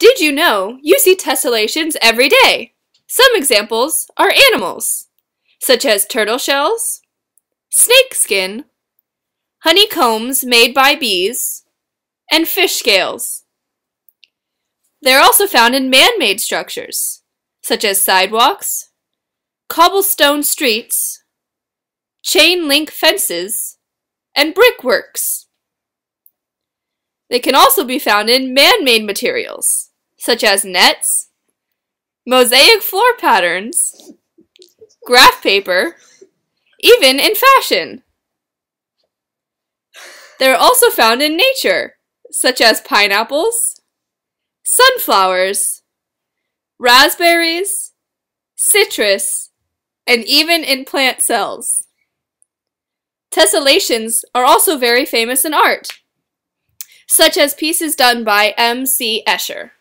Did you know you see tessellations every day? Some examples are animals, such as turtle shells, snake skin, honeycombs made by bees, and fish scales. They are also found in man-made structures, such as sidewalks, cobblestone streets, chain link fences, and brickworks. They can also be found in man-made materials, such as nets, mosaic floor patterns, graph paper, even in fashion. They are also found in nature, such as pineapples, sunflowers, raspberries, citrus, and even in plant cells. Tessellations are also very famous in art, such as pieces done by M.C. Escher.